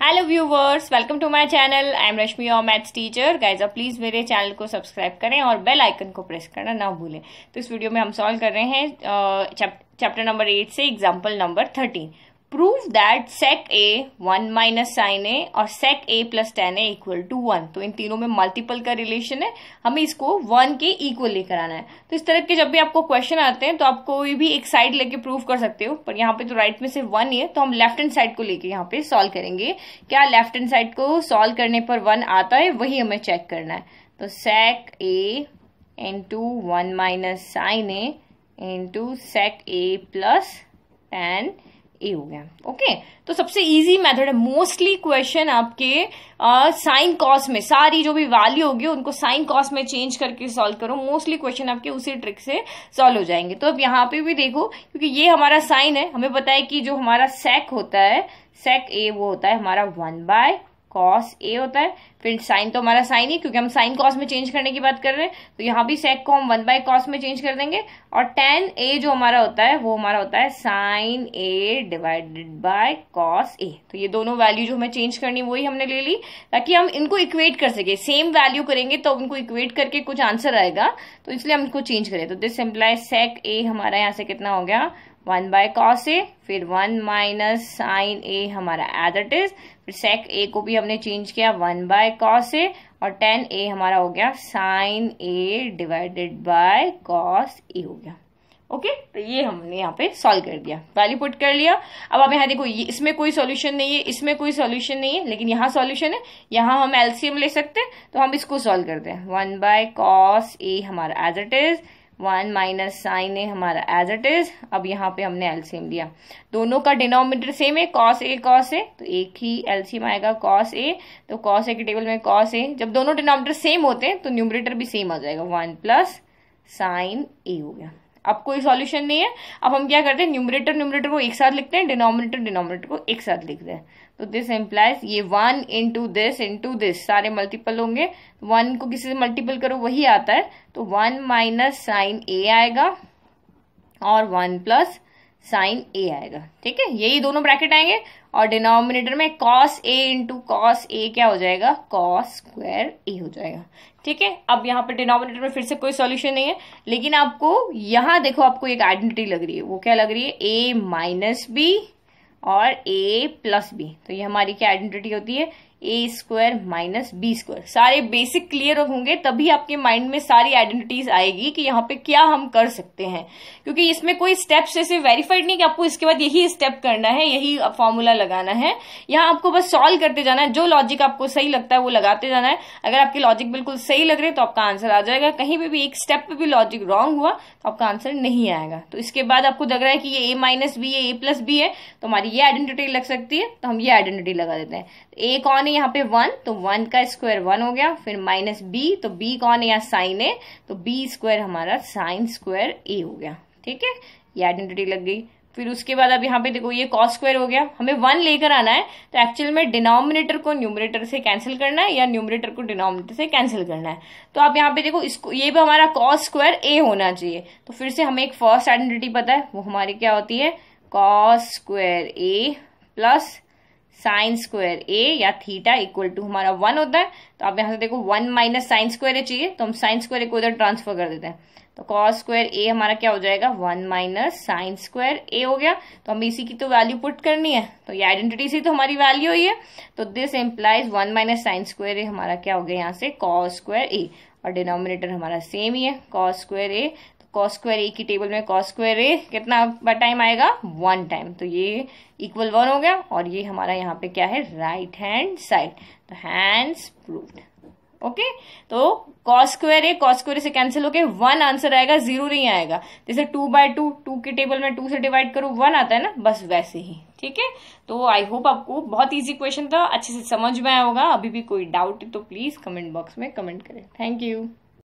Hello viewers, welcome to my channel. I am Rashmi और maths teacher. Guys आप please मेरे channel को subscribe करें और बेल आइकन को प्रेस करना ना भूलें। तो इस वीडियो में हम सॉल्व कर रहे हैं चैप्टर नंबर 8 से example number 13। Prove that sec a 1 minus sine a और sec a plus tan a equal to 1। तो इन तीनों में मल्टीपल का रिलेशन है, हमें इसको 1 के इक्वल लेकर आना है। तो इस तरह के जब भी आपको क्वेश्चन आते हैं तो आप कोई भी एक साइड लेके प्रूव कर सकते हो, पर यहाँ पे तो राइट में सिर्फ 1 ही है, तो हम लेफ्ट हैंड साइड को लेके यहाँ पे सॉल्व करेंगे। क्या लेफ्ट हैंड साइड को सॉल्व करने पर 1 आता है, वही हमें चेक करना है। तो sec a into 1 minus sine a into sec a plus tan a हो गया। ओके, तो सबसे इजी मेथड है। मोस्टली क्वेश्चन आपके साइन कॉस में, सारी जो भी वैल्यू होगी उनको साइन कॉस में चेंज करके सॉल्व करो। मोस्टली क्वेश्चन आपके उसी ट्रिक से सॉल्व हो जाएंगे। तो अब यहाँ पे भी देखो, क्योंकि ये हमारा साइन है, हमें पता है कि जो हमारा सेक होता है, सेक ए, वो होता है हमारा 1 बाय कॉस ए होता है। फिर साइन तो हमारा साइन ही, क्योंकि हम साइन कॉस में चेंज करने की बात कर रहे हैं, तो यहाँ भी सेक को हम 1 बाय कॉस में चेंज कर देंगे। और tan ए जो हमारा होता है वो हमारा होता है sine a divided by cos a. तो ये दोनों वैल्यू जो हमें चेंज करनी वही हमने ले ली, ताकि हम इनको इक्वेट कर सके। सेम वैल्यू करेंगे तो उनको इक्वेट करके कुछ आंसर आएगा, तो इसलिए हम इनको चेंज करें। तो दिस इम्प्लाइज सेक ए हमारा यहाँ से कितना हो गया, 1 बाय कॉस ए, फिर 1 माइनस साइन ए हमारा एज इट इज, फिर सेक ए को भी हमने चेंज किया 1 बाय कॉस ए, और tan ए हमारा हो गया sine a divided by cos a हो गया। ओके, तो ये हमने यहाँ पे सॉल्व कर दिया, वैल्यू पुट कर लिया। अब आप यहाँ देखो, इसमें कोई सॉल्यूशन नहीं है, इसमें कोई सॉल्यूशन नहीं है, लेकिन यहाँ सॉल्यूशन है। यहाँ हम एलसीएम ले सकते हैं, तो हम इसको सॉल्व करते हैं। 1 बाय कॉस ए हमारा as it is, 1 minus sine a हमारा एज इट इज। अब यहाँ पे हमने एलसीएम लिया, दोनों का डिनोमिनेटर सेम है, कॉस ए, तो एक ही एलसीएम आएगा कॉस ए। तो कॉस ए के टेबल में कॉस ए, जब दोनों डिनोमिनेटर सेम होते हैं तो न्यूमरेटर भी सेम आ जाएगा, 1 प्लस साइन ए हो गया। अब कोई सॉल्यूशन नहीं है। अब हम क्या करते हैं, न्यूमरेटर को एक साथ लिखते हैं, डिनोमिनेटर को एक साथ लिखते हैं। तो दिस इम्प्लाइज ये 1 इंटू दिस सारे मल्टीपल होंगे। 1 को किसी से मल्टीपल करो वही आता है, तो 1 माइनस साइन ए आएगा और 1 प्लस साइन ए आएगा। ठीक है, यही दोनों ब्रैकेट आएंगे, और डिनोमिनेटर में cos a into cos a क्या हो जाएगा, कॉस स्क्वायर ए हो जाएगा। ठीक है, अब यहाँ पे डिनोमिनेटर में फिर से कोई सॉल्यूशन नहीं है, लेकिन आपको यहाँ देखो, आपको एक आइडेंटिटी लग रही है। वो क्या लग रही है, ए माइनस बी और ए प्लस बी। तो ये हमारी क्या आइडेंटिटी होती है, a square minus b square. सारे बेसिक क्लियर होंगे तभी आपके माइंड में सारी आइडेंटिटीज आएगी कि यहाँ पे क्या हम कर सकते हैं, क्योंकि इसमें कोई स्टेप्स ऐसे वेरीफाइड नहीं कि आपको इसके बाद यही स्टेप करना है, यही फॉर्मूला लगाना है। यहाँ आपको बस सॉल्व करते जाना है, जो लॉजिक आपको सही लगता है वो लगाते जाना है। अगर आपके लॉजिक बिल्कुल सही लग रहे तो आपका आंसर आ जाएगा। कहीं पे भी एक स्टेप पे भी लॉजिक रॉन्ग हुआ तो आपका आंसर नहीं आएगा। तो इसके बाद आपको लग रहा है कि ये ए माइनस बी है, ए प्लस बी है, तो हमारी ये आइडेंटिटी लग सकती है, तो हम ये आइडेंटिटी लगा देते हैं। ए कौन है यहाँ पे, 1, तो 1 का स्क्वायर 1 हो गया। फिर माइनस बी, तो बी कौन है यहाँ, साइन ए, तो बी स्क्वायर हमारा साइन स्क्वायर ए हो गया। ठीक है, ये आइडेंटिटी लग गई। फिर उसके बाद अब यहाँ पे देखो, ये कॉस स्क्वायर हो गया, हमें 1 लेकर आना है। तो एक्चुअल में डिनोमिनेटर को न्यूमरेटर से कैंसिल करना है, या न्यूमरेटर को डिनोमिनेटर से कैंसिल करना है। तो आप यहाँ पे देखो, इसको ये भी हमारा कॉस स्क्वायर ए होना चाहिए। तो फिर से हमें एक फर्स्ट आइडेंटिटी पता है, वो हमारी क्या होती है, cos square a plus sine square a या थीटा इक्वल टू हमारा 1 होता है। तो आप यहाँ से देखो, 1 माइनस साइन स्क्वायर ए चाहिए, तो हम साइन स्क्वायर ए को इधर ट्रांसफर कर देते हैं। तो कॉस स्क्वायर ए हमारा क्या हो जाएगा, 1 माइनस साइन स्क्वायर ए हो गया। तो हमें इसी की तो वैल्यू पुट करनी है, तो ये आइडेंटिटी से तो हमारी वैल्यू ही है। तो this implies 1 minus sine square a हमारा क्या हो गया यहाँ से, कॉस स्क्वायर ए, और डिनोमिनेटर हमारा सेम ही है, cos square a. Cos square a की टेबल में कॉस स्क्वायर ए कितना टाइम आएगा, 1 टाइम। तो ये इक्वल 1 हो गया, और ये हमारा यहाँ पे क्या है, राइट हैंड साइड। तो हैंड्स प्रूव्ड। ओके, तो कॉस स्क्वायर ए से कैंसिल होके 1 आंसर आएगा, 0 नहीं आएगा। जैसे 2 बाय 2 की टेबल में 2 से डिवाइड करो 1 आता है ना, बस वैसे ही। ठीक है, तो आई होप आपको बहुत इजी क्वेश्चन था, अच्छे से समझ में आया होगा। अभी भी कोई डाउट है तो प्लीज कमेंट बॉक्स में कमेंट करें। Thank you.